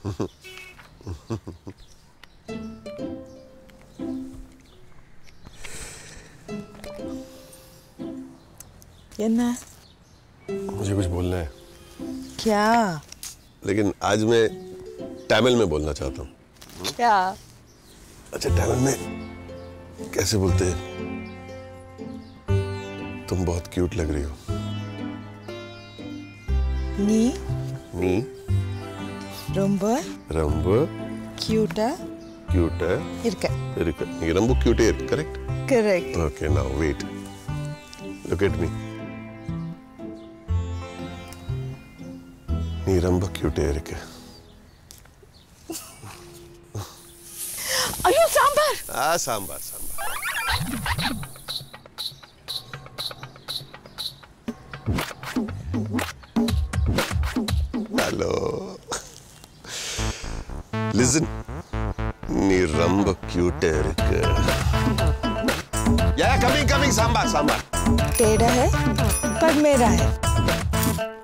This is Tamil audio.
என்ன? मुझे कुछ बोलना है। क्या? लेकिन आज मैं तमिल में बोलना चाहता हूँ। क्या? अच्छा, तमिल में कैसे बोलते हैं? तुम बहुत क्यूट लग रही हो। नी नी ரொம்ப ரொம்ப क्यूटा क्यूटा இருக்க. இருக்கு. நீ ரொம்ப क्यूटे இருக்கு, correct? Correct. Okay, now wait. Look at me. நீ ரொம்ப क्यूटे இருக்கு. ஐயோ சாம்பார். சாம்பார் சாம்பார். Hello. Listen. நீ ரொம்ப क्यूटे இருக்கு. Yeah, coming, coming. Sambar, sambar. टेढ़ा है पर मेरा है.